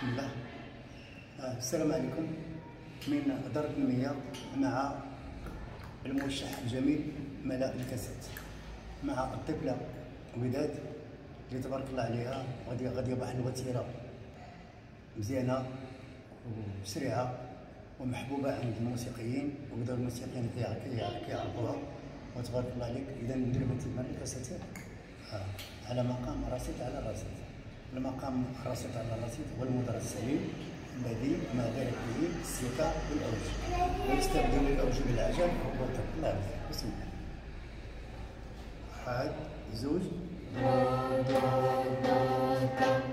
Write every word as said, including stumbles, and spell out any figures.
بسم الله. آه السلام عليكم. من دار التنمية مع الموشح الجميل ملاء الكاسات، مع الطفلة وداد اللي تبارك الله عليها غادي غادي واحد الوتيرة مزيانة وسريعة ومحبوبة عند الموسيقيين وبدأ الموسيقيين كيعرفوها وتبارك الله عليك. إذا ندير بنتي ملاء الكاسات آه على مقام رصيد على رصيد. المقام الرصيد على الرصيد هو المدرس السليم الذي ما ذلك به الثقة بالأوج ويستبدل الأوج بالعجل والطب. الله يرضى. بسم الله. واحد زوج